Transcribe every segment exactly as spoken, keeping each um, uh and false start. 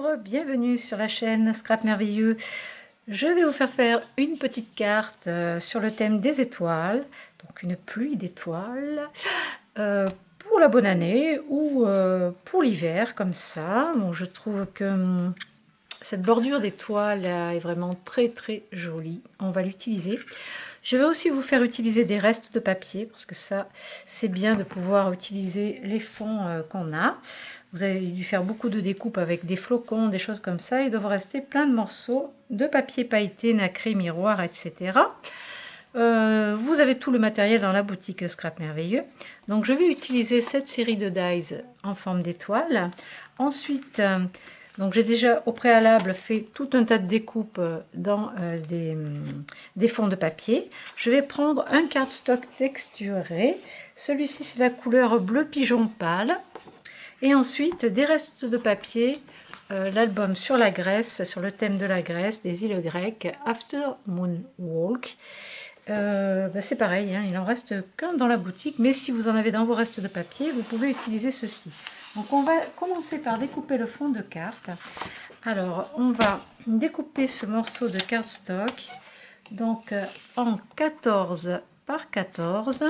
bienvenue sur la chaîne Scrap Merveilleux. Je vais vous faire faire une petite carte euh, sur le thème des étoiles, donc une pluie d'étoiles, euh, pour la bonne année ou euh, pour l'hiver, comme ça. Bon, je trouve que hum, cette bordure d'étoiles est vraiment très très jolie, on va l'utiliser. Je vais aussi vous faire utiliser des restes de papier, parce que ça, c'est bien de pouvoir utiliser les fonds euh, qu'on a. Vous avez dû faire beaucoup de découpes avec des flocons, des choses comme ça. Il doit vous rester plein de morceaux de papier pailleté, nacré, miroir, et cetera. Euh, vous avez tout le matériel dans la boutique Scrap Merveilleux. Donc je vais utiliser cette série de dies en forme d'étoile. Ensuite, euh, donc j'ai déjà au préalable fait tout un tas de découpes dans euh, des, des fonds de papier. Je vais prendre un cardstock texturé. Celui-ci c'est la couleur bleu pigeon pâle. Et ensuite des restes de papier, euh, l'album sur la Grèce, sur le thème de la Grèce, des îles grecques, After Moon Walk. Euh, ben c'est pareil, hein, il en reste qu'un dans la boutique, mais si vous en avez dans vos restes de papier, vous pouvez utiliser ceci. Donc on va commencer par découper le fond de carte. Alors on va découper ce morceau de cardstock donc euh, en quatorze par quatorze.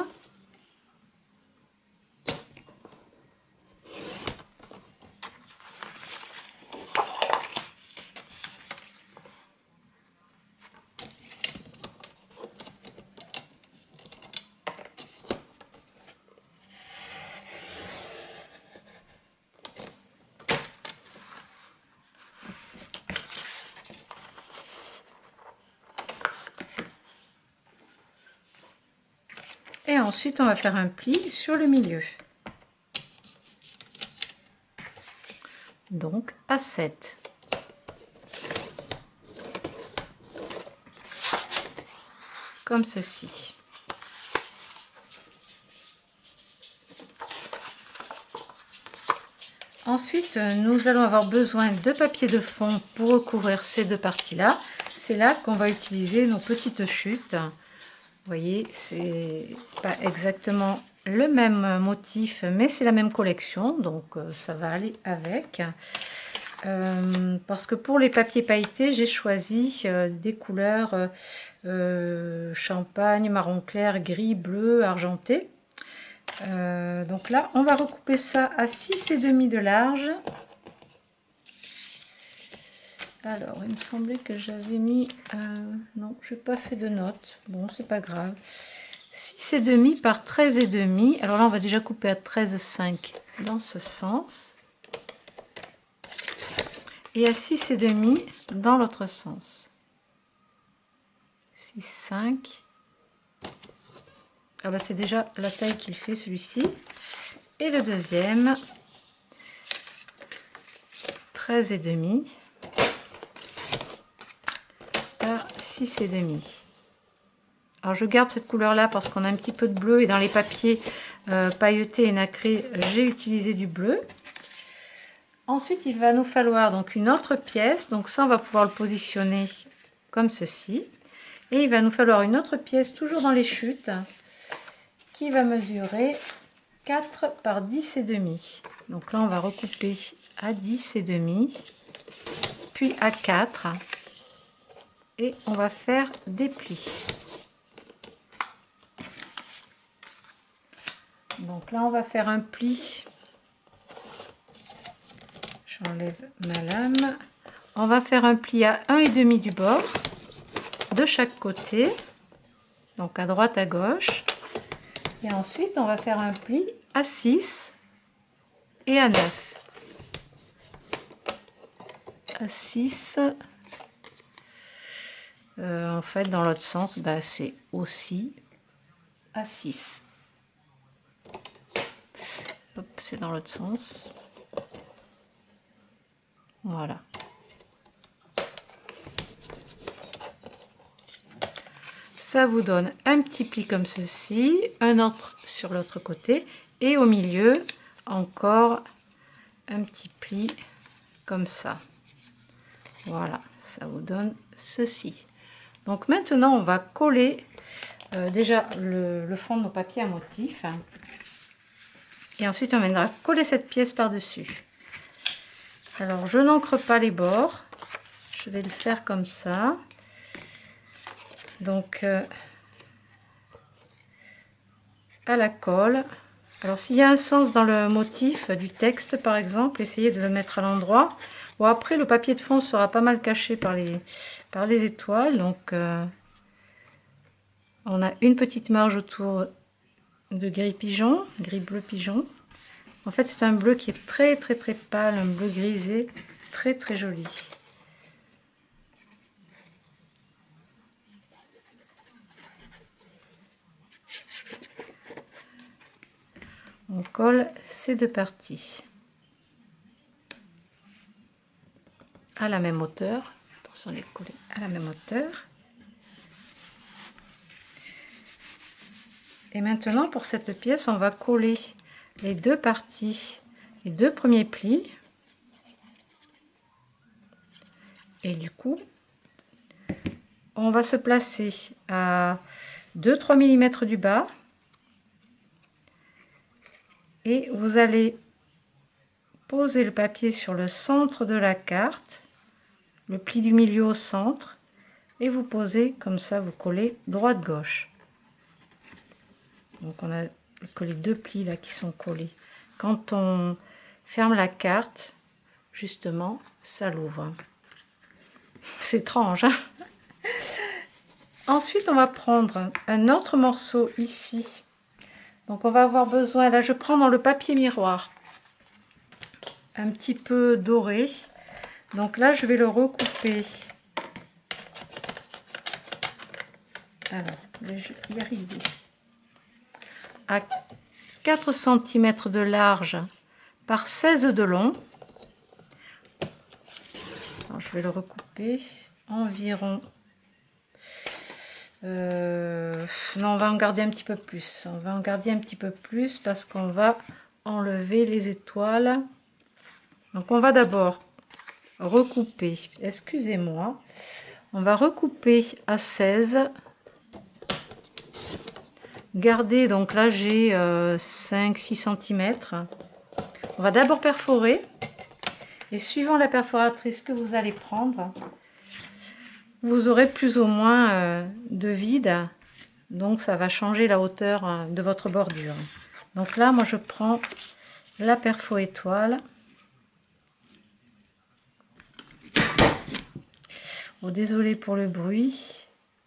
Et ensuite, on va faire un pli sur le milieu. Donc, à sept. Comme ceci. Ensuite, nous allons avoir besoin de papier de fond pour recouvrir ces deux parties-là. C'est là qu'on va utiliser nos petites chutes. Vous voyez, c'est pas exactement le même motif, mais c'est la même collection, donc euh, ça va aller avec. Euh, parce que pour les papiers pailletés, j'ai choisi euh, des couleurs euh, champagne, marron clair, gris, bleu, argenté. Euh, donc là, on va recouper ça à six et demi de large. Alors, il me semblait que j'avais mis... Euh, non, je n'ai pas fait de notes. Bon, c'est pas grave. six et demi par treize et demi. Alors là, on va déjà couper à treize virgule cinq dans ce sens. Et à six et demi dans l'autre sens. six, cinq. Ah bah, c'est déjà la taille qu'il fait, celui-ci. Et le deuxième, treize et demi. six et demi. Alors je garde cette couleur là parce qu'on a un petit peu de bleu et dans les papiers euh, pailletés et nacrés j'ai utilisé du bleu. Ensuite il va nous falloir donc une autre pièce, donc ça on va pouvoir le positionner comme ceci, et il va nous falloir une autre pièce toujours dans les chutes qui va mesurer quatre par dix et demi. Donc là on va recouper à dix et demi puis à quatre. Et on va faire des plis. Donc là, on va faire un pli. J'enlève ma lame. On va faire un pli à un et demi du bord, de chaque côté. Donc à droite, à gauche. Et ensuite, on va faire un pli à six et à neuf. À six. Euh, en fait, dans l'autre sens, bah, c'est aussi à six. C'est dans l'autre sens. Voilà. Ça vous donne un petit pli comme ceci, un autre sur l'autre côté, et au milieu, encore un petit pli comme ça. Voilà, ça vous donne ceci. Donc maintenant, on va coller euh, déjà le, le fond de nos papiers à motif. Et ensuite, on viendra coller cette pièce par-dessus. Alors je n'encre pas les bords, je vais le faire comme ça. Donc euh, à la colle. Alors s'il y a un sens dans le motif du texte par exemple, essayez de le mettre à l'endroit. Bon, après le papier de fond sera pas mal caché par les, par les étoiles, donc euh, on a une petite marge autour de gris pigeon, gris bleu pigeon. En fait c'est un bleu qui est très très très pâle, un bleu grisé, très très joli. On colle ces deux parties à la même hauteur. Attention, les coller à la même hauteur. Et maintenant pour cette pièce, on va coller les deux parties, les deux premiers plis. Et du coup, on va se placer à deux à trois millimètres du bas. Et vous allez poser le papier sur le centre de la carte, le pli du milieu au centre, et vous posez comme ça, vous collez droite-gauche. Donc on a collé deux plis là qui sont collés. Quand on ferme la carte, justement, ça l'ouvre. C'est étrange, hein? Ensuite, on va prendre un autre morceau ici. Donc on va avoir besoin, là je prends dans le papier miroir, un petit peu doré. Donc là je vais le recouper. Alors, je vais y arriver. À quatre centimètres de large par seize de long. Alors, je vais le recouper environ. Euh, non, on va en garder un petit peu plus. On va en garder un petit peu plus parce qu'on va enlever les étoiles. Donc, on va d'abord recouper. Excusez-moi. On va recouper à seize. Garder, donc là j'ai euh, cinq à six centimètres. On va d'abord perforer. Et suivant la perforatrice que vous allez prendre, vous aurez plus ou moins euh, de vide. Donc ça va changer la hauteur euh, de votre bordure. Donc là, moi je prends la perfo étoile. Oh, désolé pour le bruit.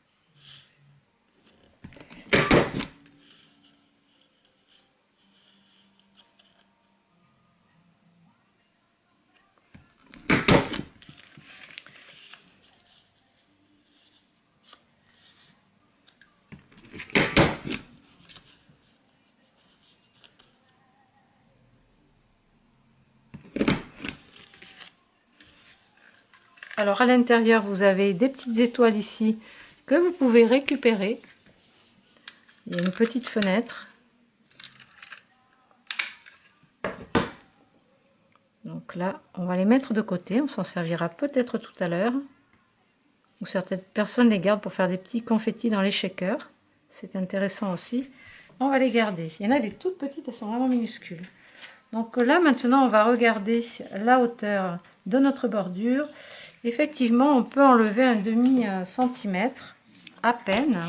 Alors à l'intérieur, vous avez des petites étoiles ici que vous pouvez récupérer. Il y a une petite fenêtre. Donc là, on va les mettre de côté. On s'en servira peut-être tout à l'heure. Ou certaines personnes les gardent pour faire des petits confettis dans les shakers. C'est intéressant aussi. On va les garder. Il y en a des toutes petites, elles sont vraiment minuscules. Donc là, maintenant, on va regarder la hauteur de notre bordure. Effectivement, on peut enlever un demi centimètre à peine.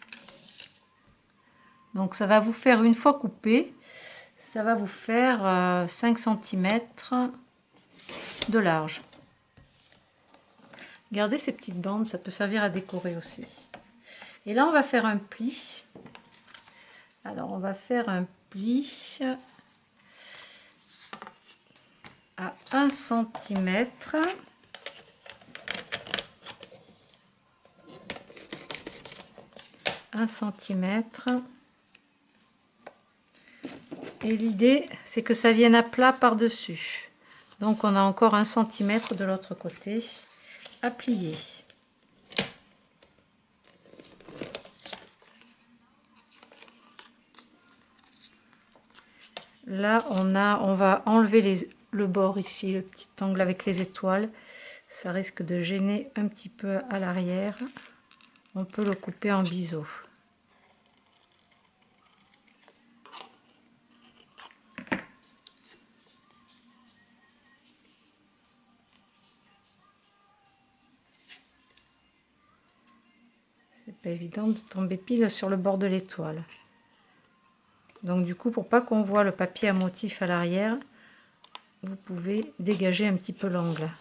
Donc ça va vous faire, une fois coupé, ça va vous faire cinq centimètres de large. Gardez ces petites bandes, ça peut servir à décorer aussi. Et là, on va faire un pli. Alors, on va faire un pli à un centimètre. un centimètre. Et l'idée, c'est que ça vienne à plat par-dessus. Donc, on a encore un centimètre de l'autre côté à plier. Là, on a, on va enlever les, le bord ici, le petit angle avec les étoiles. Ça risque de gêner un petit peu à l'arrière. On peut le couper en biseau. pas évident de tomber pile sur le bord de l'étoile. Donc du coup, pour pas qu'on voit le papier à motif à l'arrière, vous pouvez dégager un petit peu l'angle.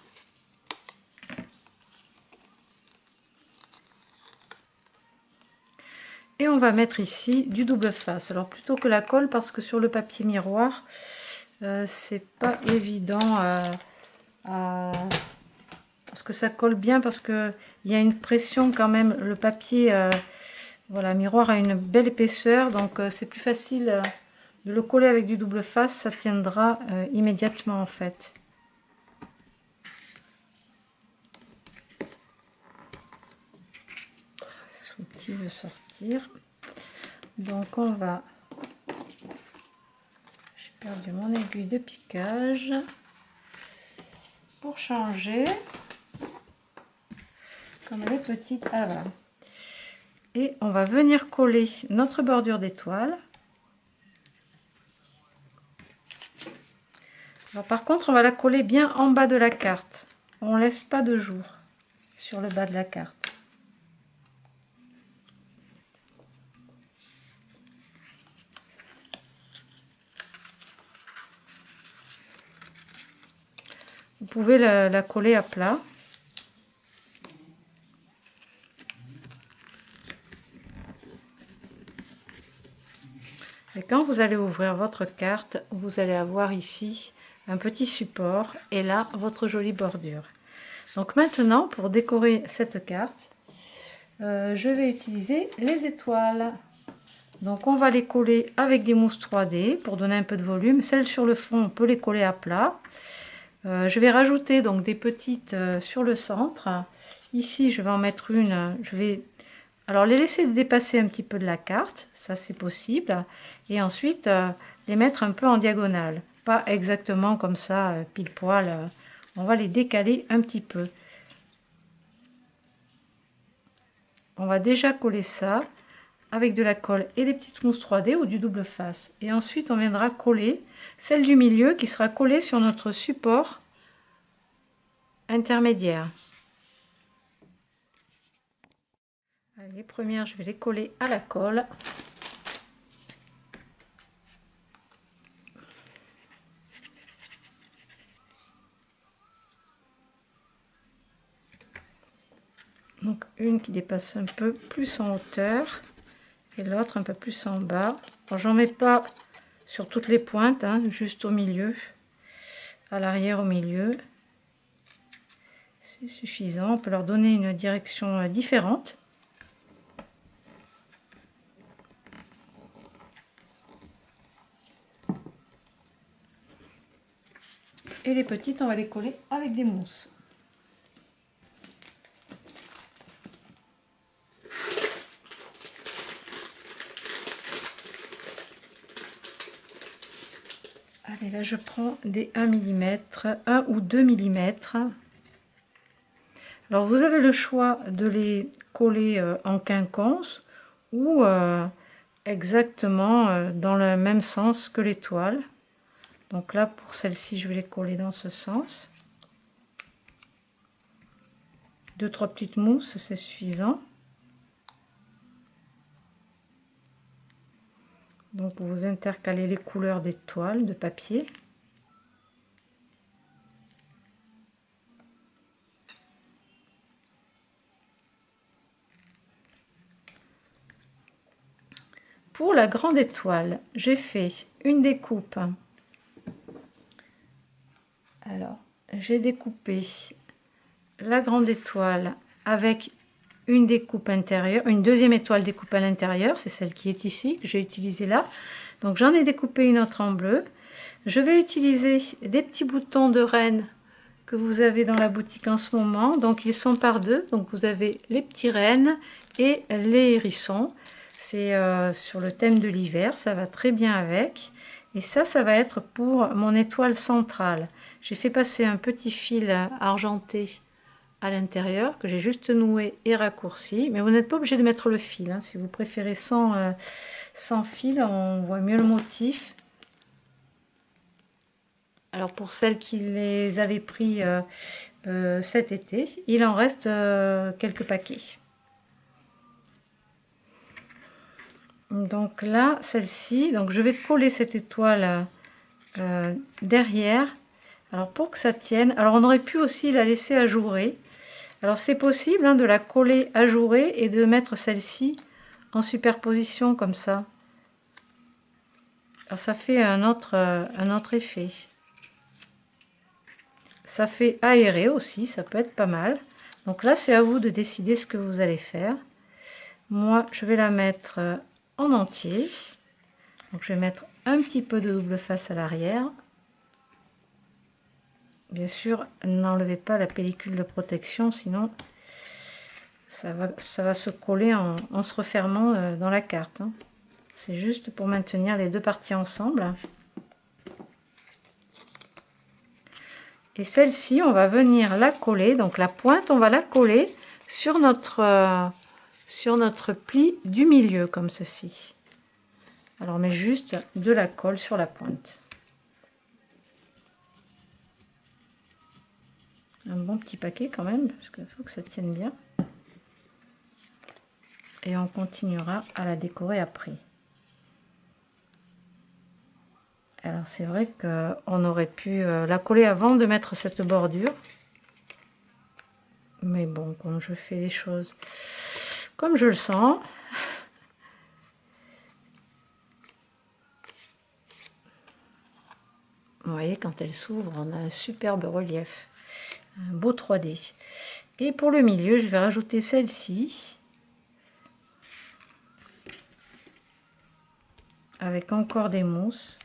Et on va mettre ici du double face. Alors plutôt que la colle, parce que sur le papier miroir, euh, c'est pas évident euh, à... parce que ça colle bien, parce que il y a une pression quand même. Le papier, euh, voilà, miroir a une belle épaisseur, donc euh, c'est plus facile euh, de le coller avec du double face. Ça tiendra euh, immédiatement en fait. Ce outil veut sortir. Donc on va, j'ai perdu mon aiguille de piquage, pour changer, comme elle est petite, ah voilà. Et on va venir coller notre bordure d'étoile. Alors par contre, on va la coller bien en bas de la carte. On laisse pas de jour sur le bas de la carte. Vous pouvez la, la coller à plat. Et quand vous allez ouvrir votre carte, vous allez avoir ici un petit support et là votre jolie bordure. Donc maintenant, pour décorer cette carte, euh, je vais utiliser les étoiles. Donc on va les coller avec des mousses trois D pour donner un peu de volume. Celles sur le fond, on peut les coller à plat. Euh, je vais rajouter donc des petites euh, sur le centre. Ici, je vais en mettre une. Je vais alors les laisser dépasser un petit peu de la carte, ça c'est possible. Et ensuite, euh, les mettre un peu en diagonale. Pas exactement comme ça, euh, pile poil. Euh, on va les décaler un petit peu. On va déjà coller ça avec de la colle et des petites mousses trois D ou du double face. Et ensuite, on viendra coller celle du milieu qui sera collée sur notre support intermédiaire. Les premières, je vais les coller à la colle. Donc une qui dépasse un peu plus en hauteur et l'autre un peu plus en bas. J'en mets pas sur toutes les pointes, hein, juste au milieu, à l'arrière, au milieu. C'est suffisant. On peut leur donner une direction différente. Et les petites, on va les coller avec des mousses. Allez, là je prends des un millimètre, un ou deux millimètres. Alors vous avez le choix de les coller en quinconce ou euh, exactement euh, dans le même sens que l'étoile. Donc là pour celle-ci je vais les coller dans ce sens. Deux trois petites mousses, c'est suffisant. Donc vous intercalez les couleurs des toiles de papier. Pour la grande étoile, j'ai fait une découpe. Alors, j'ai découpé la grande étoile avec une découpe intérieure, une deuxième étoile découpe à l'intérieur, c'est celle qui est ici, que j'ai utilisée là. Donc j'en ai découpé une autre en bleu. Je vais utiliser des petits boutons de reine que vous avez dans la boutique en ce moment. Donc ils sont par deux, donc vous avez les petits rennes et les hérissons. C'est euh, sur le thème de l'hiver, ça va très bien avec. Et ça, ça va être pour mon étoile centrale. J'ai fait passer un petit fil argenté à l'intérieur que j'ai juste noué et raccourci, mais vous n'êtes pas obligé de mettre le fil, hein. Si vous préférez sans, euh, sans fil, on voit mieux le motif. Alors pour celles qui les avaient pris euh, euh, cet été, il en reste euh, quelques paquets. Donc là, celle-ci, donc je vais coller cette étoile euh, derrière. Alors pour que ça tienne, alors on aurait pu aussi la laisser ajourer. Alors c'est possible hein, de la coller ajourée et de mettre celle-ci en superposition comme ça. Alors ça fait un autre, euh, un autre effet. Ça fait aérer aussi, ça peut être pas mal. Donc là c'est à vous de décider ce que vous allez faire. Moi je vais la mettre en entier. Donc je vais mettre un petit peu de double face à l'arrière. Bien sûr, n'enlevez pas la pellicule de protection, sinon ça va, ça va se coller en, en se refermant euh, dans la carte. Hein. C'est juste pour maintenir les deux parties ensemble. Et celle-ci, on va venir la coller. Donc la pointe, on va la coller sur notre, euh, sur notre pli du milieu, comme ceci. Alors on met juste de la colle sur la pointe. Un bon petit paquet quand même, parce qu'il faut que ça tienne bien. Et on continuera à la décorer après. Alors c'est vrai qu'on aurait pu la coller avant de mettre cette bordure. Mais bon, comme je fais les choses comme je le sens. Vous voyez, quand elle s'ouvre, on a un superbe relief. Un beau trois D. Et pour le milieu, je vais rajouter celle-ci. Avec encore des mousses.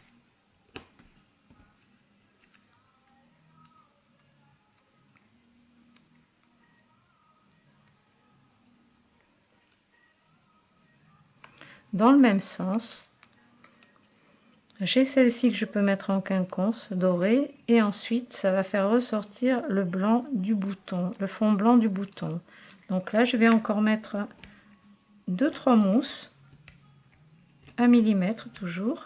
Dans le même sens, j'ai celle-ci que je peux mettre en quinconce doré et ensuite ça va faire ressortir le blanc du bouton, le fond blanc du bouton. Donc là, je vais encore mettre deux trois mousses, un millimètre toujours.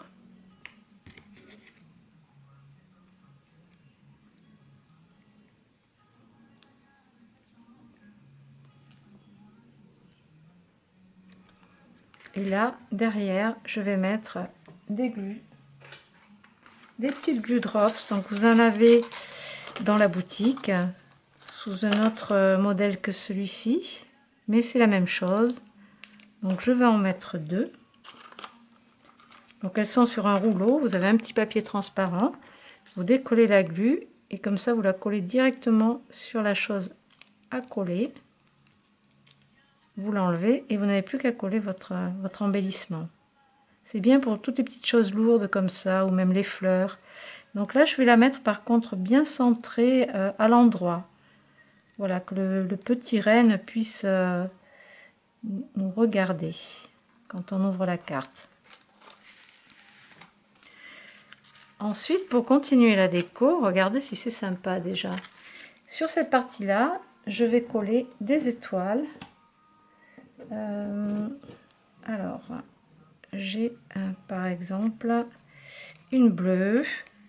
Et là, derrière, je vais mettre des glues, des petites glue drops. Donc vous en avez dans la boutique, sous un autre modèle que celui-ci. Mais c'est la même chose. Donc je vais en mettre deux. Donc elles sont sur un rouleau. Vous avez un petit papier transparent. Vous décollez la glu. Et comme ça, vous la collez directement sur la chose à coller. Vous l'enlevez et vous n'avez plus qu'à coller votre, votre embellissement. C'est bien pour toutes les petites choses lourdes comme ça, ou même les fleurs. Donc là, je vais la mettre par contre bien centrée euh, à l'endroit. Voilà, que le, le petit renne puisse euh, nous regarder quand on ouvre la carte. Ensuite, pour continuer la déco, regardez si c'est sympa déjà. Sur cette partie-là, je vais coller des étoiles. Euh, alors, j'ai euh, par exemple une bleue.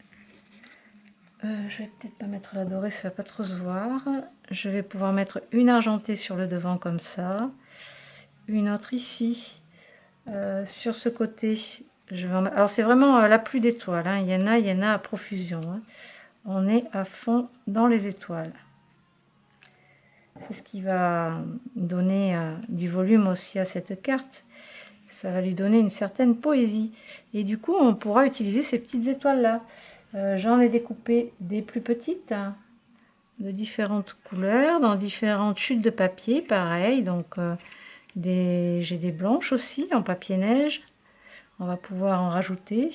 Euh, je vais peut-être pas mettre la dorée, ça va pas trop se voir. Je vais pouvoir mettre une argentée sur le devant comme ça. Une autre ici. Euh, sur ce côté, je vais en... alors c'est vraiment euh, la pluie d'étoiles. Hein. Il y en a, il y en a à profusion. Hein. On est à fond dans les étoiles. C'est ce qui va donner euh, du volume aussi à cette carte. Ça va lui donner une certaine poésie. Et du coup, on pourra utiliser ces petites étoiles-là. Euh, J'en ai découpé des plus petites, hein, de différentes couleurs, dans différentes chutes de papier, pareil. Donc, euh, des... j'ai des blanches aussi, en papier neige. On va pouvoir en rajouter.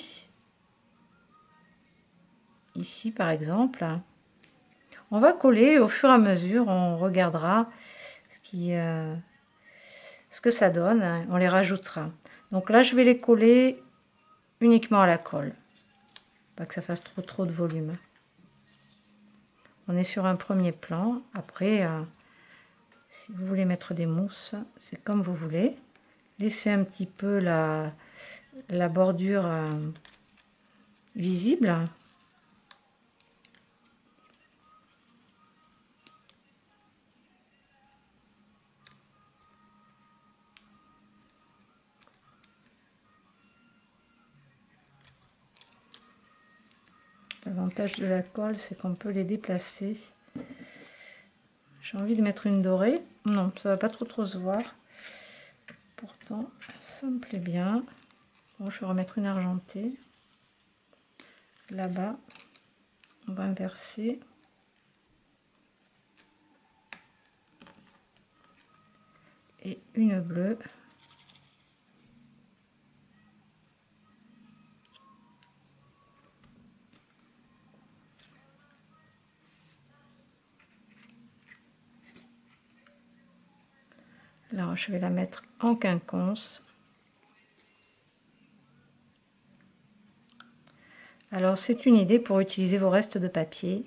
Ici, par exemple. On va coller au fur et à mesure, on regardera ce, qui, euh, ce que ça donne, hein, on les rajoutera. Donc là, je vais les coller uniquement à la colle, pas que ça fasse trop trop de volume. On est sur un premier plan. Après, euh, si vous voulez mettre des mousses, c'est comme vous voulez. Laissez un petit peu la, la bordure euh, visible. L'avantage de la colle, c'est qu'on peut les déplacer. J'ai envie de mettre une dorée. Non, ça va pas trop trop se voir. Pourtant, ça me plaît bien. Bon, je vais remettre une argentée. Là-bas, on va inverser. Et une bleue. Là, je vais la mettre en quinconce. Alors, c'est une idée pour utiliser vos restes de papier.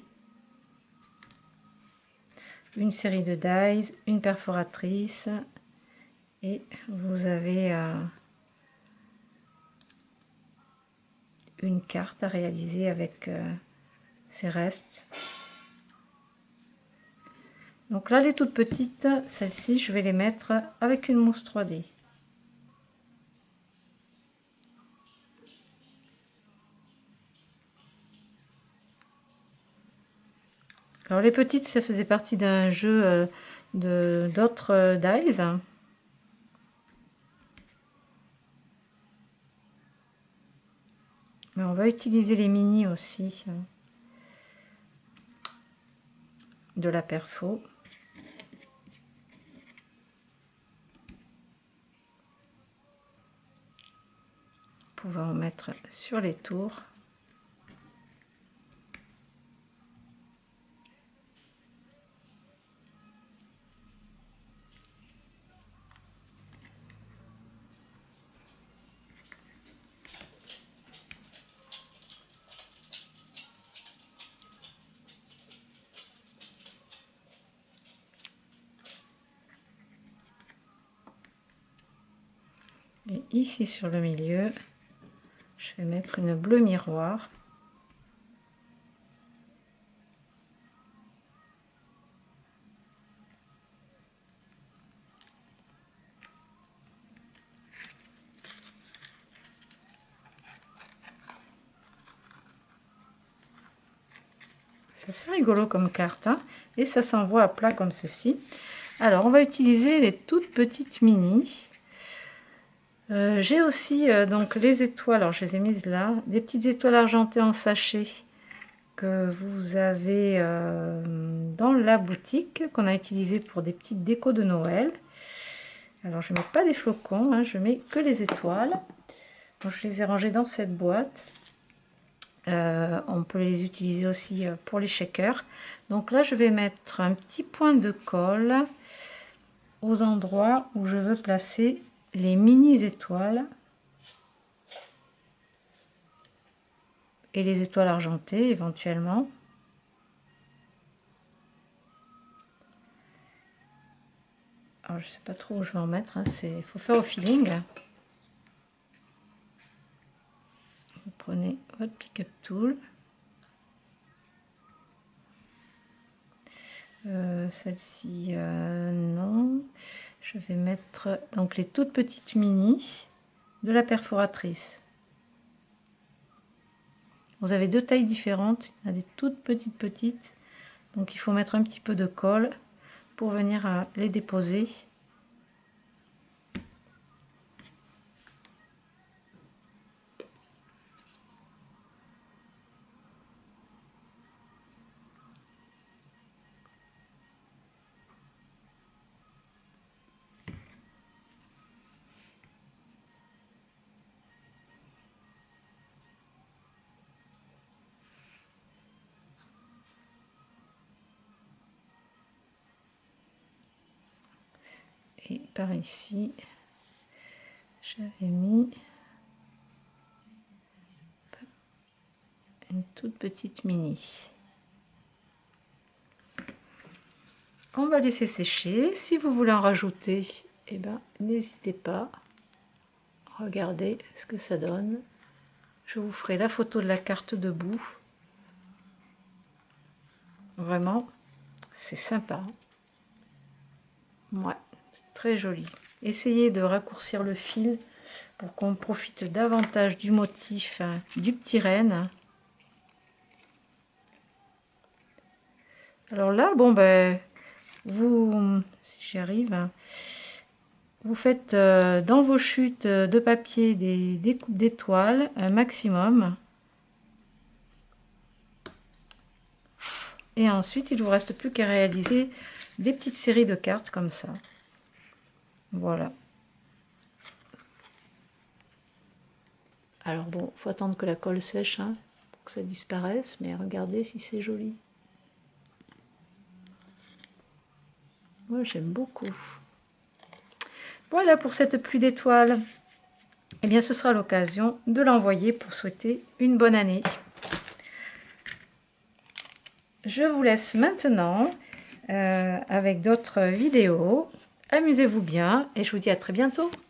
Une série de dies, une perforatrice et vous avez euh, une carte à réaliser avec euh, ces restes. Donc là, les toutes petites, celles-ci, je vais les mettre avec une mousse trois D. Alors les petites, ça faisait partie d'un jeu euh, de d'autres euh, dies. Mais on va utiliser les mini aussi euh, de la perfo. Vous pouvez en mettre sur les tours. Et ici sur le milieu, je vais mettre une bleue miroir. C'est assez rigolo comme carte, hein, et ça s'envoie à plat comme ceci. Alors, on va utiliser les toutes petites mini. Euh, j'ai aussi euh, donc les étoiles, alors je les ai mises là, des petites étoiles argentées en sachet que vous avez euh, dans la boutique, qu'on a utilisé pour des petites décos de Noël. Alors je ne mets pas des flocons, hein, je mets que les étoiles. Donc, je les ai rangées dans cette boîte. Euh, on peut les utiliser aussi pour les shakers. Donc là je vais mettre un petit point de colle aux endroits où je veux placer les mini étoiles et les étoiles argentées éventuellement. Alors je sais pas trop où je vais en mettre, hein. C'est faut faire au feeling. Vous prenez votre pick-up tool. Euh, celle-ci euh, non. Je vais mettre donc les toutes petites mini de la perforatrice. Vous avez deux tailles différentes, il y a des toutes petites petites, donc il faut mettre un petit peu de colle pour venir à les déposer. Et par ici, j'avais mis une toute petite mini. On va laisser sécher. Si vous voulez en rajouter, eh ben, n'hésitez pas. Regardez ce que ça donne. Je vous ferai la photo de la carte debout. Vraiment, c'est sympa. Ouais, c'est très joli. Essayez de raccourcir le fil pour qu'on profite davantage du motif hein, du petit renne. Alors là, bon ben, vous, si j'y arrive, hein, vous faites euh, dans vos chutes de papier des, des coupes d'étoiles, un maximum. Et ensuite, il ne vous reste plus qu'à réaliser des petites séries de cartes comme ça. Voilà. Alors bon, faut attendre que la colle sèche hein, pour que ça disparaisse, mais regardez si c'est joli. Moi, j'aime beaucoup. Voilà pour cette pluie d'étoiles. Eh bien, ce sera l'occasion de l'envoyer pour souhaiter une bonne année. Je vous laisse maintenant euh, avec d'autres vidéos. Amusez-vous bien et je vous dis à très bientôt.